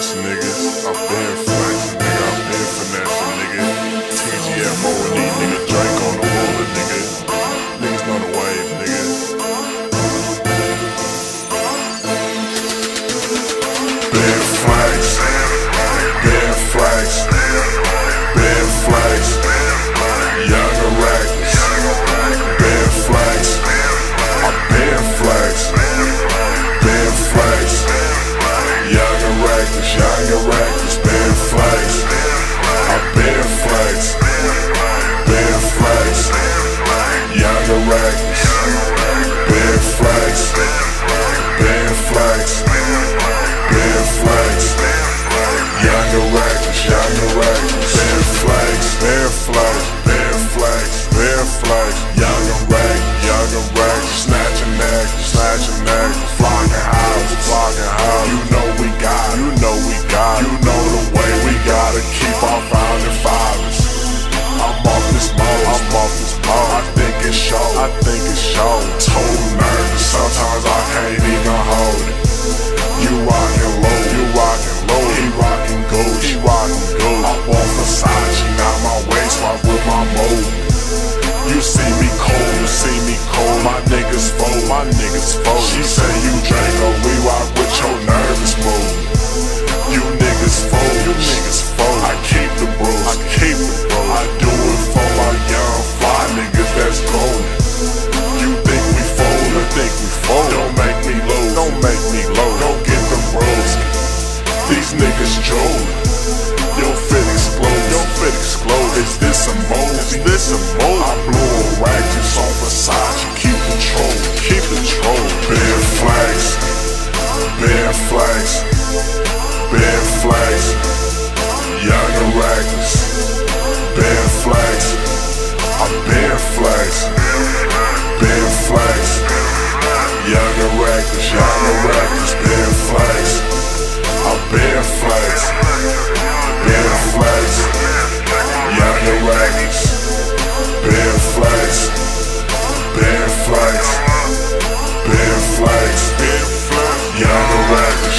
finessing, niggas. I've been flexing, nigga. I've been finessing, nigga. TGFO and these niggas. Drakeo The Ruler, nigga. Niggas know the wave, nigga. Been flags, been flags, been flags. Younger rackets, been flags. I've been flags, been flags. Younger rackets, been flags. I've been flags, been flags. Younger rackets, been flags, been flags, been flags. Younger rackets, been flags, been flags, been flags, been flags. Younger rackets, snatching neck, flocking house. You know we got, you know the way we gotta keep our founding fathers. I'm off this mode, I think it's show, total nervous, sometimes I can't even hold it. You rockin' low, he rockin' Gucci, I bought Versace, now my waist swap with my mode. You see me cold, my niggas fold, She say you Drakeo, we rock with your nervous mood. You niggas fold, I keep the bros, I do it for my young fly niggas that's golden. You think we fold, don't make me low, don't get them bros. These niggas trolling, your fit explode, is this a mold? I blew a rag just on Versace, keep control, Been flags, been flags, been flags. Younger rackets, been flags. I've been flags, been flags. Younger rackets, been flags. I've been flags, been flags. Younger rackets, been flags, been flags, been flags. Younger rackets,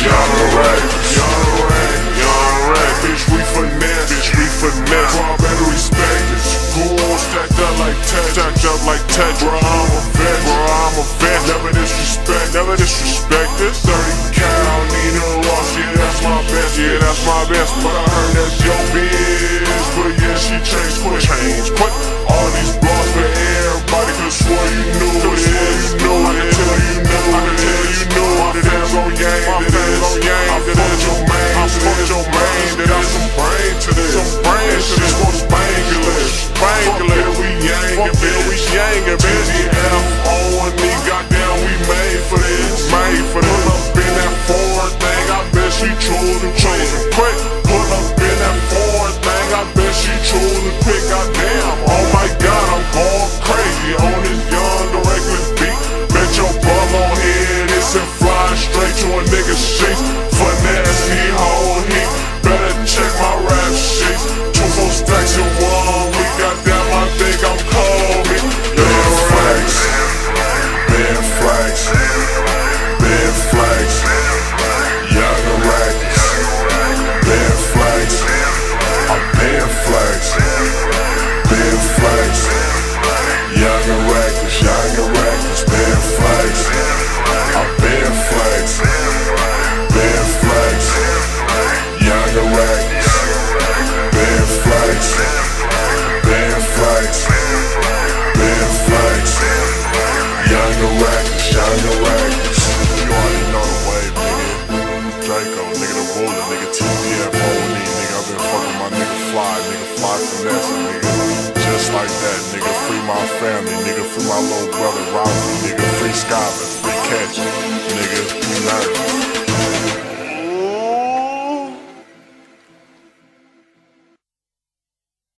bitch, we finesse. Bro, I better respect it. Goons stacked up like tech. Bro, I'm a vet. Never disrespect this. 30 cat, I don't need no loss. Yeah, that's my best. But I heard that's your biz. But yeah, she changed quick. All these blogs for everybody could swear you knew it is. I can tell you knew my fans on yang. I fucked your main. That I some brain to this. And shit was Spanglish. We yangin', TGFO and me, goddamn, we made for this. Pull up in that foreign thing, I bet she choosing quick. Pull up in that foreign thing, I bet she choosing quick. Goddamn, oh my God, I'm going crazy on this young reckless beat. Bet your bum on head is and fly straight to a nigga's sheets. Finesse, he hold heat. Better check my rap sheets. 2 4 stacks in 1 week. Goddamn, I think I'm cold. Been flags, been flags, been flags. Younger rackets, been flags. I've been flags, been flags. Younger rackets, been flags. I've been flags, been flags. Younger rackets, been flags, been flags, been flags. Younger rackets. You already know the wave, nigga. Drakeo, nigga, the ruler, nigga, TGFO, nigga. I've been fucking my nigga fly finesse, nigga. Just like that, nigga. Free my family, nigga. Free my little brother, Robbie, nigga. Free